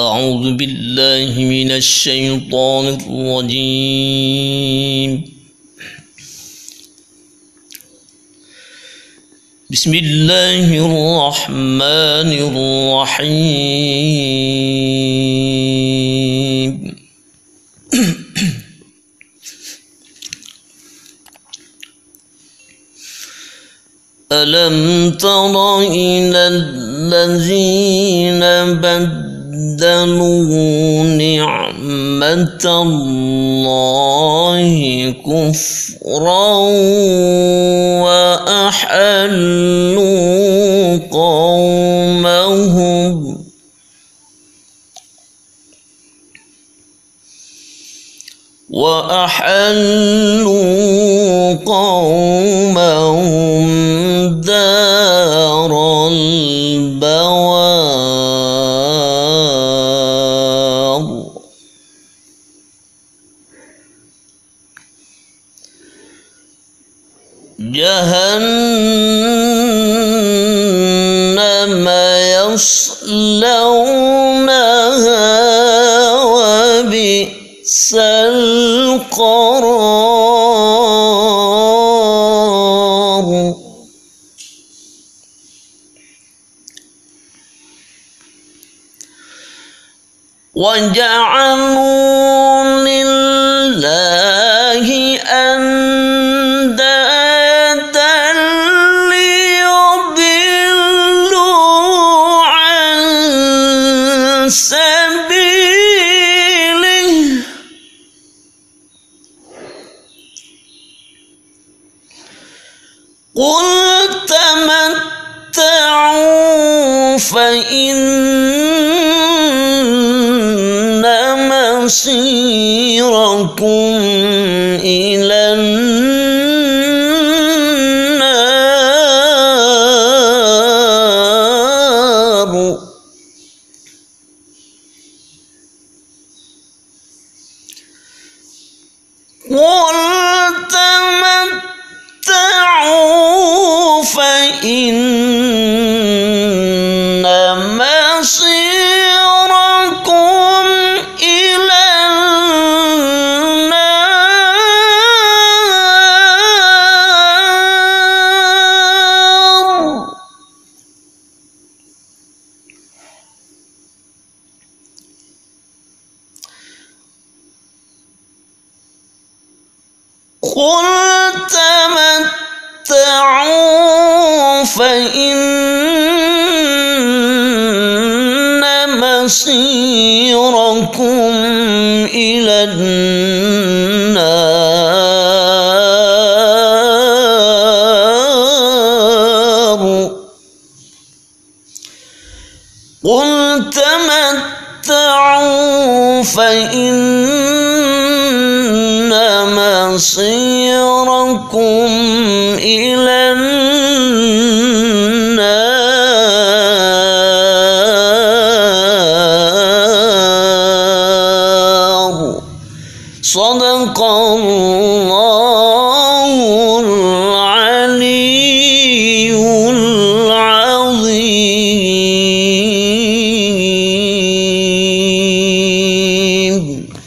أعوذ بالله من الشيطان الرجيم. بسم الله الرحمن الرحيم. ألم تر إلى الذين بدلوا نعمة الله كفرا وأحلوا قومهم دار البوار جهنم يصلونها وبئس القرار وجعلوا لله أندادا ليضلوا عن سبيله قل تمتعوا فإن مصيركم إلى النار قل تمتعوا فإن مصيركم إلى النار قل تمتعوا فإن مصيركم إلى النار قل تمتعوا فإن مصيركم إلى النار صدق الله العلي العظيم.